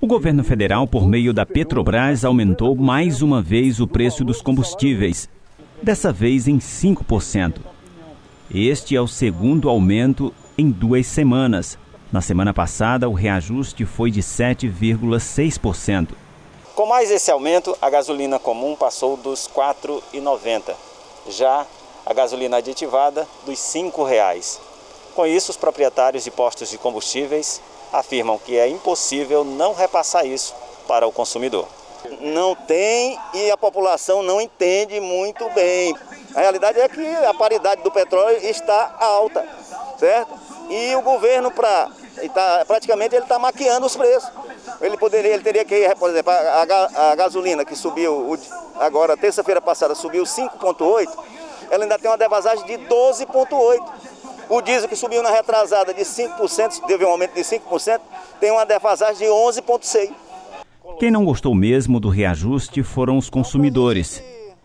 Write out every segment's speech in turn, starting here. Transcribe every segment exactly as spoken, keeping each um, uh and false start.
O governo federal, por meio da Petrobras, aumentou mais uma vez o preço dos combustíveis, dessa vez em cinco por cento. Este é o segundo aumento em duas semanas. Na semana passada, o reajuste foi de sete vírgula seis por cento. Com mais esse aumento, a gasolina comum passou dos quatro reais e noventa centavos. Já a gasolina aditivada dos cinco reais. Com isso, os proprietários de postos de combustíveis afirmam que é impossível não repassar isso para o consumidor. Não tem e a população não entende muito bem. A realidade é que a paridade do petróleo está alta, certo? E o governo, pra, tá, praticamente, ele está maquiando os preços. Ele, poderia, ele teria que, por exemplo, a, a gasolina que subiu, agora, terça-feira passada, subiu cinco vírgula oito, ela ainda tem uma defasagem de doze vírgula oito. O diesel que subiu na retrasada de cinco por cento, teve um aumento de cinco por cento, tem uma defasagem de onze vírgula seis por cento. Quem não gostou mesmo do reajuste foram os consumidores.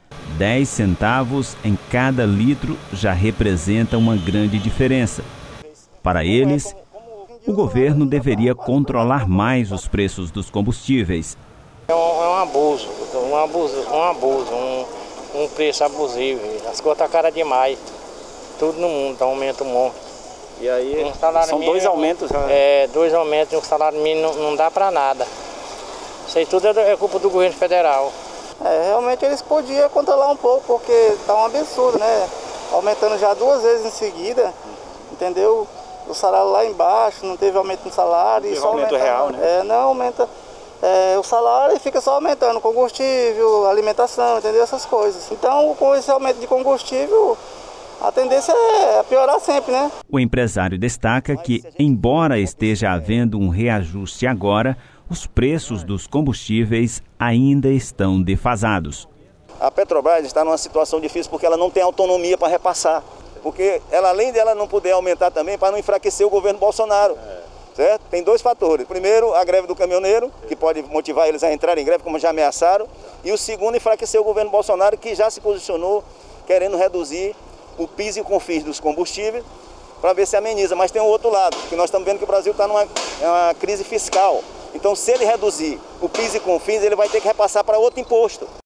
dez centavos em cada litro já representa uma grande diferença. Para eles, o governo deveria controlar mais os preços dos combustíveis. É um, é um abuso, um abuso, um, abuso um, um preço abusivo. As coisas estão caras demais. Tudo no mundo, aumenta um monte. E aí, um salário são mínimo, dois aumentos? Né? É, dois aumentos e um salário mínimo não, não dá para nada. Isso aí tudo é culpa do governo federal. É, realmente eles podiam controlar um pouco, porque está um absurdo, né? Aumentando já duas vezes em seguida, entendeu? O salário lá embaixo, não teve aumento no salário. Não e só aumento aumenta, real, né? É, não aumenta é, o salário e fica só aumentando combustível, alimentação, entendeu? Essas coisas. Então, com esse aumento de combustível, a tendência é piorar sempre, né? O empresário destaca que, embora esteja havendo um reajuste agora, os preços dos combustíveis ainda estão defasados. A Petrobras está numa situação difícil porque ela não tem autonomia para repassar. Porque ela, além dela não poder aumentar também, para não enfraquecer o governo Bolsonaro. Certo? Tem dois fatores. Primeiro, a greve do caminhoneiro, que pode motivar eles a entrar em greve, como já ameaçaram. E o segundo, enfraquecer o governo Bolsonaro, que já se posicionou querendo reduzir o PIS e o CONFINS dos combustíveis, para ver se ameniza. Mas tem o outro lado, que nós estamos vendo que o Brasil está numa uma crise fiscal. Então, se ele reduzir o PIS e CONFINS, ele vai ter que repassar para outro imposto.